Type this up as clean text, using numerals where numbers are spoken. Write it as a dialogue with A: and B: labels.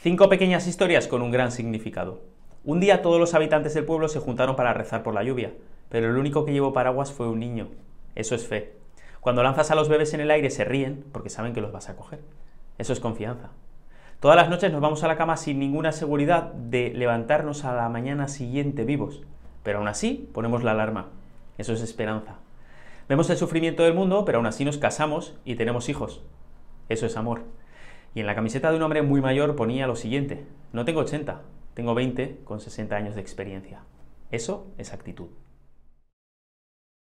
A: 5 pequeñas historias con un gran significado. Un día todos los habitantes del pueblo se juntaron para rezar por la lluvia, pero el único que llevó paraguas fue un niño. Eso es fe. Cuando lanzas a los bebés en el aire se ríen porque saben que los vas a coger. Eso es confianza. Todas las noches nos vamos a la cama sin ninguna seguridad de levantarnos a la mañana siguiente vivos, pero aún así ponemos la alarma. Eso es esperanza. Vemos el sufrimiento del mundo, pero aún así nos casamos y tenemos hijos. Eso es amor. Y en la camiseta de un hombre muy mayor ponía lo siguiente: no tengo 80, tengo 20 con 60 años de experiencia. Eso es actitud.